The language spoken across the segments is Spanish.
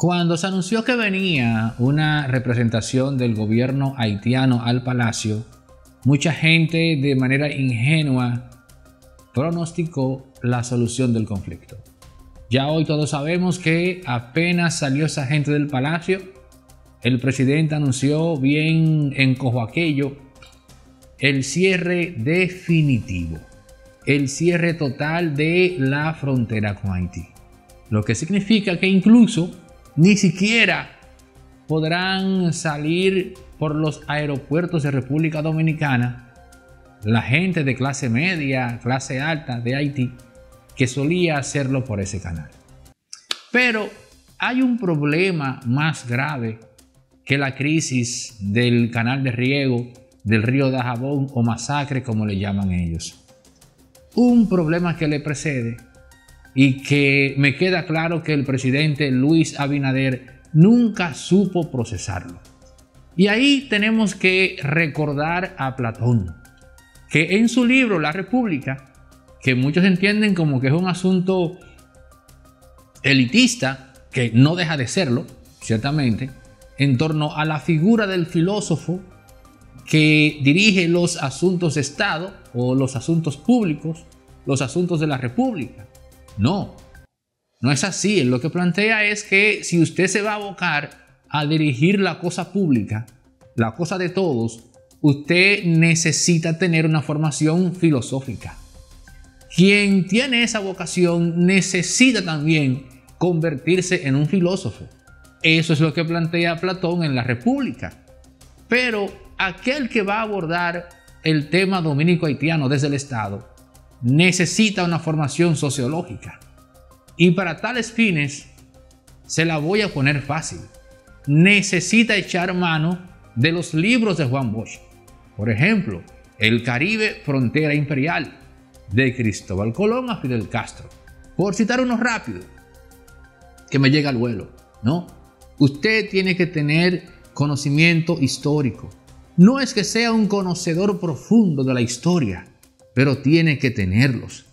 Cuando se anunció que venía una representación del gobierno haitiano al palacio, mucha gente de manera ingenua pronosticó la solución del conflicto. Ya hoy todos sabemos que apenas salió esa gente del palacio, el presidente anunció bien en cojo aquello el cierre definitivo, el cierre total de la frontera con Haití. Lo que significa que incluso ni siquiera podrán salir por los aeropuertos de República Dominicana la gente de clase media, clase alta de Haití, que solía hacerlo por ese canal. Pero hay un problema más grave que la crisis del canal de riego del río Dajabón, o masacre como le llaman ellos. Un problema que le precede y que me queda claro que el presidente Luis Abinader nunca supo procesarlo. Y ahí tenemos que recordar a Platón, que en su libro La República, que muchos entienden como que es un asunto elitista, que no deja de serlo, ciertamente, en torno a la figura del filósofo que dirige los asuntos de Estado o los asuntos públicos, los asuntos de la República. No es así. Él lo que plantea es que si usted se va a abocar a dirigir la cosa pública, la cosa de todos, usted necesita tener una formación filosófica. Quien tiene esa vocación necesita también convertirse en un filósofo. Eso es lo que plantea Platón en La República. Pero aquel que va a abordar el tema dominico-haitiano desde el Estado necesita una formación sociológica. Y para tales fines, se la voy a poner fácil. Necesita echar mano de los libros de Juan Bosch. Por ejemplo, El Caribe, Frontera Imperial, de Cristóbal Colón a Fidel Castro. Por citar unos rápidos, que me llega al vuelo, ¿no? Usted tiene que tener conocimiento histórico. No es que sea un conocedor profundo de la historia, pero tiene que tenerlos.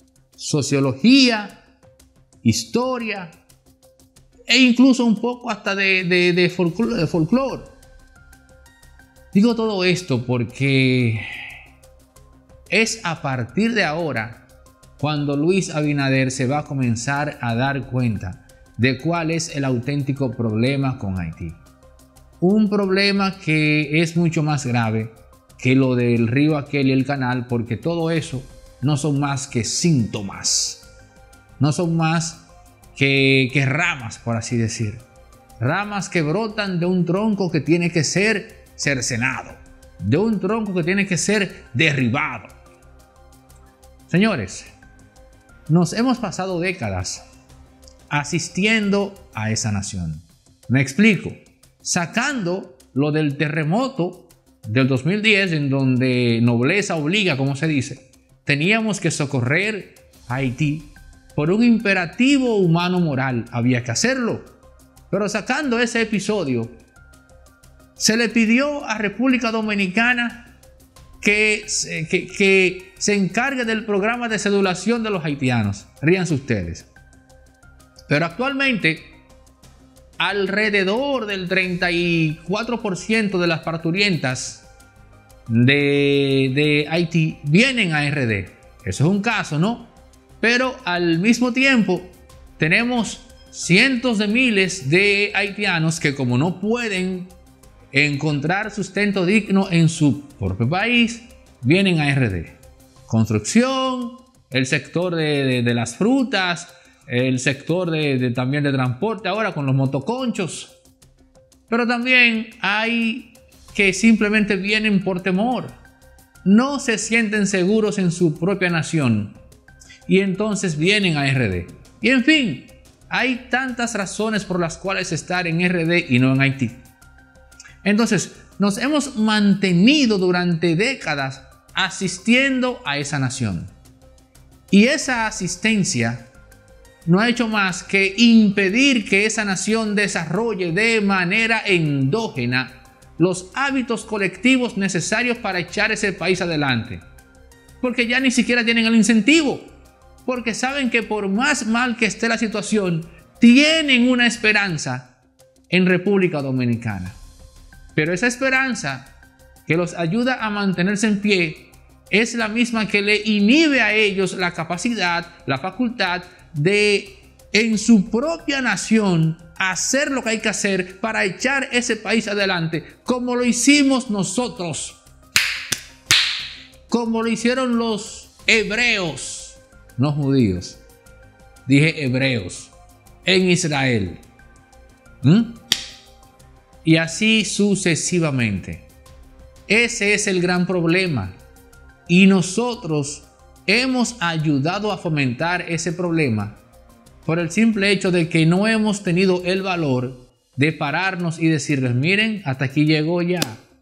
Sociología, historia e incluso un poco hasta de folclore. Digo todo esto porque es a partir de ahora cuando Luis Abinader se va a comenzar a dar cuenta de cuál es el auténtico problema con Haití. Un problema que es mucho más grave que lo del río aquel y el canal, porque todo eso no son más que síntomas. No son más que ramas, por así decir. Ramas que brotan de un tronco que tiene que ser cercenado, de un tronco que tiene que ser derribado. Señores, nos hemos pasado décadas asistiendo a esa nación. Me explico. Sacando lo del terremoto del 2010, en donde nobleza obliga, como se dice, teníamos que socorrer a Haití por un imperativo humano moral, había que hacerlo. Pero sacando ese episodio, se le pidió a República Dominicana que se encargue del programa de cedulación de los haitianos. Ríanse ustedes. Pero actualmente, alrededor del 34% de las parturientas de Haití vienen a RD. Eso es un caso, ¿no? Pero al mismo tiempo tenemos cientos de miles de haitianos que, como no pueden encontrar sustento digno en su propio país, vienen a RD. Construcción, el sector de las frutas, el sector también de transporte ahora con los motoconchos. Pero también hay que simplemente vienen por temor. No se sienten seguros en su propia nación y entonces vienen a RD. Y en fin, hay tantas razones por las cuales estar en RD y no en Haití. Entonces, nos hemos mantenido durante décadas asistiendo a esa nación. Y esa asistencia no ha hecho más que impedir que esa nación desarrolle de manera endógena los hábitos colectivos necesarios para echar ese país adelante. Porque ya ni siquiera tienen el incentivo. Porque saben que por más mal que esté la situación, tienen una esperanza en República Dominicana. Pero esa esperanza que los ayuda a mantenerse en pie es la misma que le inhibe a ellos la capacidad, la facultad de en su propia nación hacer lo que hay que hacer para echar ese país adelante, como lo hicimos nosotros, como lo hicieron los hebreos, no judíos, dije hebreos, en Israel. Y así sucesivamente. Ese es el gran problema. Y nosotros hemos ayudado a fomentar ese problema por el simple hecho de que no hemos tenido el valor de pararnos y decirles, miren, hasta aquí llegó ya.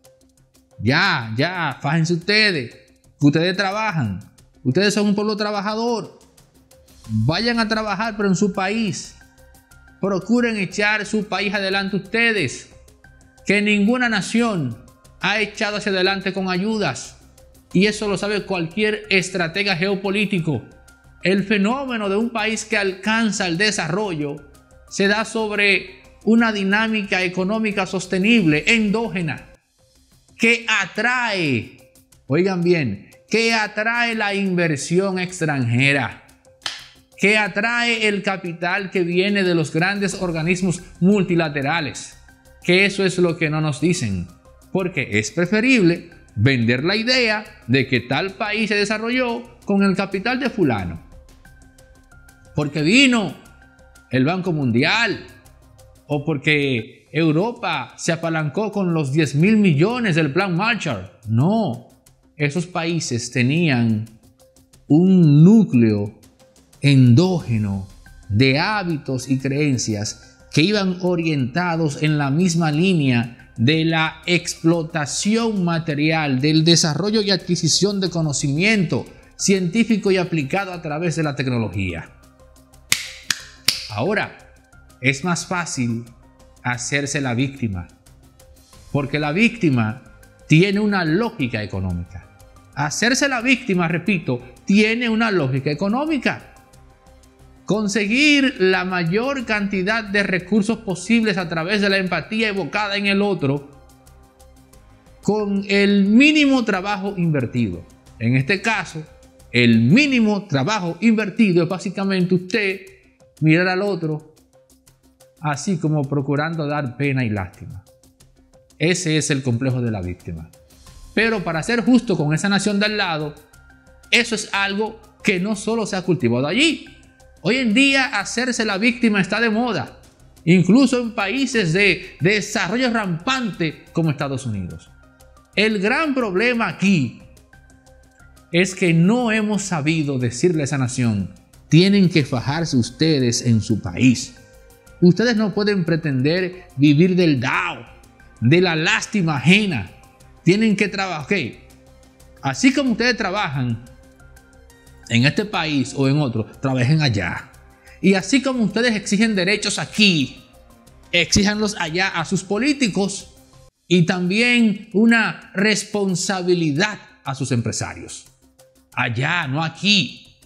Ya, fájense ustedes. Ustedes trabajan. Ustedes son un pueblo trabajador. Vayan a trabajar, pero en su país. Procuren echar su país adelante ustedes. Que ninguna nación ha echado hacia adelante con ayudas. Y eso lo sabe cualquier estratega geopolítico. El fenómeno de un país que alcanza el desarrollo se da sobre una dinámica económica sostenible, endógena, que atrae, oigan bien, que atrae la inversión extranjera, que atrae el capital que viene de los grandes organismos multilaterales, que eso es lo que no nos dicen, porque es preferible vender la idea de que tal país se desarrolló con el capital de fulano, porque vino el Banco Mundial o porque Europa se apalancó con los 10.000 millones del Plan Marshall. No, esos países tenían un núcleo endógeno de hábitos y creencias que iban orientados en la misma línea de la explotación material, del desarrollo y adquisición de conocimiento científico y aplicado a través de la tecnología. Ahora, es más fácil hacerse la víctima, porque la víctima tiene una lógica económica. Hacerse la víctima, repito, tiene una lógica económica. Conseguir la mayor cantidad de recursos posibles a través de la empatía evocada en el otro con el mínimo trabajo invertido. En este caso, el mínimo trabajo invertido es básicamente usted mirar al otro así como procurando dar pena y lástima. Ese es el complejo de la víctima. Pero para ser justo con esa nación de al lado, eso es algo que no solo se ha cultivado allí. Hoy en día hacerse la víctima está de moda, incluso en países de desarrollo rampante como Estados Unidos. El gran problema aquí es que no hemos sabido decirle a esa nación: tienen que fajarse ustedes en su país. Ustedes no pueden pretender vivir del DAO, de la lástima ajena. Tienen que trabajar. Okay. Así como ustedes trabajan en este país o en otro, trabajen allá. Y así como ustedes exigen derechos aquí, exíjanlos allá a sus políticos y también una responsabilidad a sus empresarios. Allá, no aquí.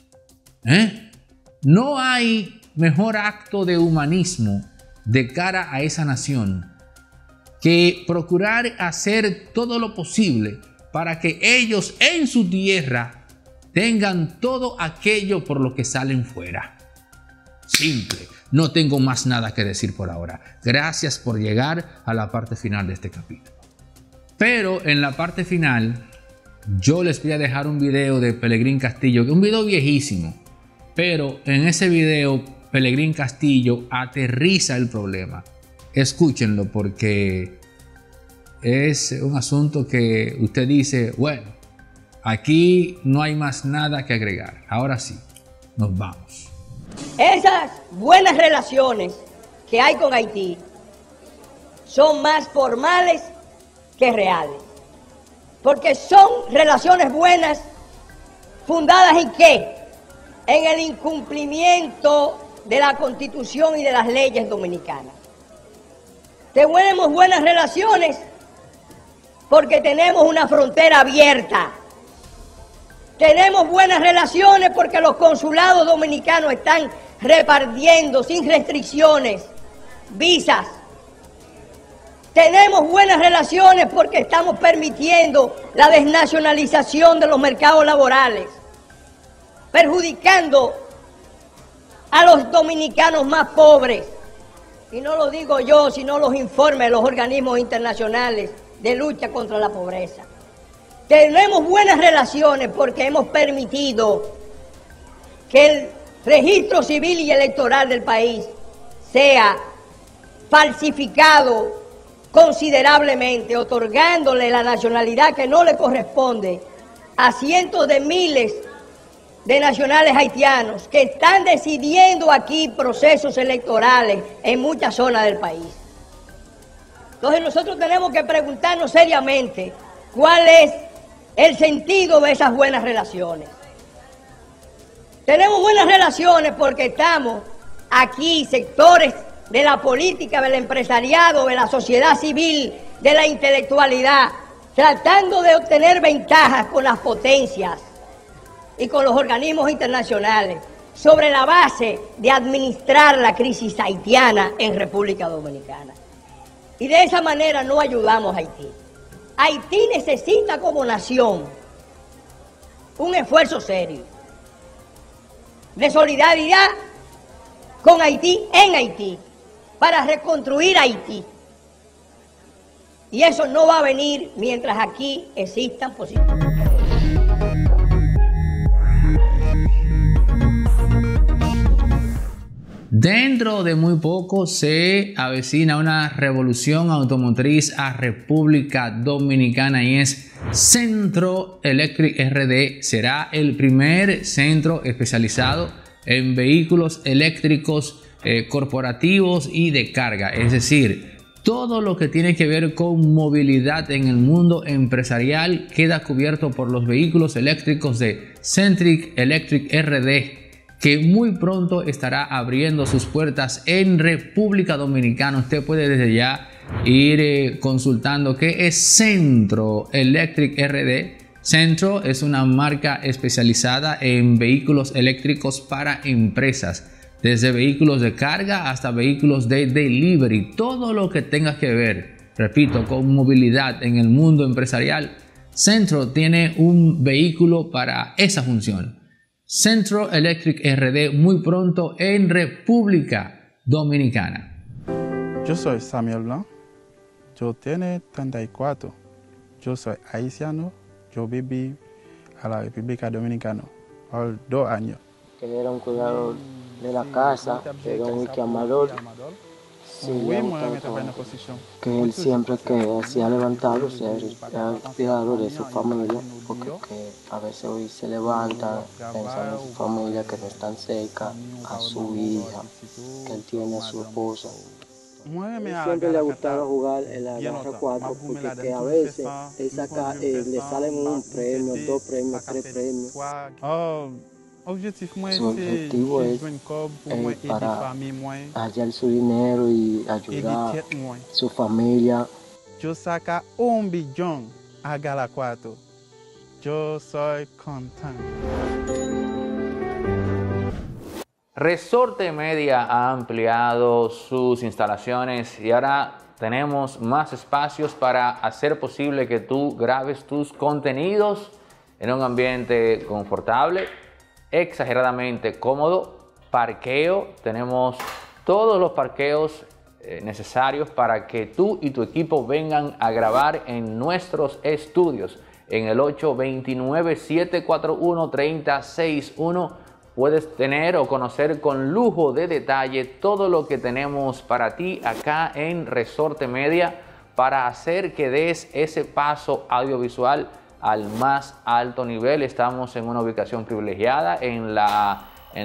No hay mejor acto de humanismo de cara a esa nación que procurar hacer todo lo posible para que ellos en su tierra tengan todo aquello por lo que salen fuera. Simple. No tengo más nada que decir por ahora. Gracias por llegar a la parte final de este capítulo. Pero en la parte final yo les voy a dejar un video de Pelegrín Castillo, que es un video viejísimo. Pero en ese video Pelegrín Castillo aterriza el problema. Escúchenlo porque es un asunto que usted dice, bueno, aquí no hay más nada que agregar. Ahora sí, nos vamos. Esas buenas relaciones que hay con Haití son más formales que reales. Porque son relaciones buenas fundadas ¿en qué? En el incumplimiento de la Constitución y de las leyes dominicanas. Tenemos buenas relaciones porque tenemos una frontera abierta. Tenemos buenas relaciones porque los consulados dominicanos están repartiendo sin restricciones visas. Tenemos buenas relaciones porque estamos permitiendo la desnacionalización de los mercados laborales, perjudicando a los dominicanos más pobres. Y no lo digo yo, sino los informes de los organismos internacionales de lucha contra la pobreza. Tenemos buenas relaciones porque hemos permitido que el registro civil y electoral del país sea falsificado considerablemente, otorgándole la nacionalidad que no le corresponde a cientos de miles de nacionales haitianos que están decidiendo aquí procesos electorales en muchas zonas del país. Entonces nosotros tenemos que preguntarnos seriamente cuál es el sentido de esas buenas relaciones. Tenemos buenas relaciones porque estamos aquí, sectores de la política, del empresariado, de la sociedad civil, de la intelectualidad, tratando de obtener ventajas con las potencias y con los organismos internacionales sobre la base de administrar la crisis haitiana en República Dominicana. Y de esa manera no ayudamos a Haití. Haití necesita como nación un esfuerzo serio de solidaridad con Haití en Haití para reconstruir Haití. Y eso no va a venir mientras aquí existan posibilidades. Dentro de muy poco se avecina una revolución automotriz a República Dominicana y es Centro Electric RD. Será el primer centro especializado en vehículos eléctricos corporativos y de carga. Es decir, todo lo que tiene que ver con movilidad en el mundo empresarial queda cubierto por los vehículos eléctricos de Centric Electric RD, que muy pronto estará abriendo sus puertas en República Dominicana. Usted puede desde ya ir consultando qué es Centro Electric RD. Centro es una marca especializada en vehículos eléctricos para empresas, desde vehículos de carga hasta vehículos de delivery. Todo lo que tenga que ver, repito, con movilidad en el mundo empresarial, Centro tiene un vehículo para esa función. Centro Electric RD muy pronto en República Dominicana. Yo soy Samuel Blanc, yo tengo 34, yo soy haitiano, yo viví a la República Dominicana por 2 años. Que era un cuidador de la casa, era un amador. Sí, que él siempre que hacía levantarlos era cuidador de su familia, porque que a veces hoy se levanta pensando en su familia que no están cerca, a su hija, que él tiene a su esposa. Siempre le ha gustado jugar en la garra 4 porque que a veces él saca, le salen un premio, 2 premios, 3 premios. Su objetivo es para hallar su dinero y ayudar a su familia. Yo saca 1 billón a Gala 4. Yo soy contento. Resorte Media ha ampliado sus instalaciones y ahora tenemos más espacios para hacer posible que tú grabes tus contenidos en un ambiente confortable, exageradamente cómodo. Parqueo, tenemos todos los parqueos necesarios para que tú y tu equipo vengan a grabar en nuestros estudios. En el 829-741-3061 puedes tener o conocer con lujo de detalle todo lo que tenemos para ti acá en Resorte Media para hacer que des ese paso audiovisual al más alto nivel. Estamos en una ubicación privilegiada en la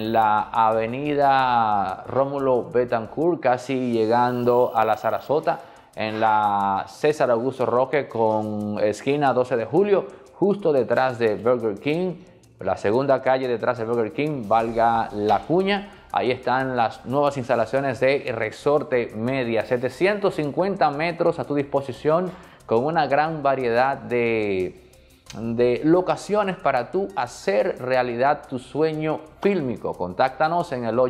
avenida Rómulo Betancourt, casi llegando a la Sarasota, en la César Augusto Roque con esquina 12 de julio, justo detrás de Burger King, la segunda calle detrás de Burger King, valga la cuña. Ahí están las nuevas instalaciones de Resorte Media, 750 metros a tu disposición con una gran variedad de de locaciones para tú hacer realidad tu sueño fílmico. Contáctanos en el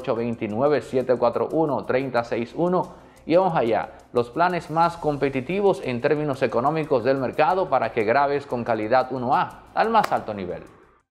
829-741-3061 y vamos allá. Los planes más competitivos en términos económicos del mercado para que grabes con calidad 1A al más alto nivel.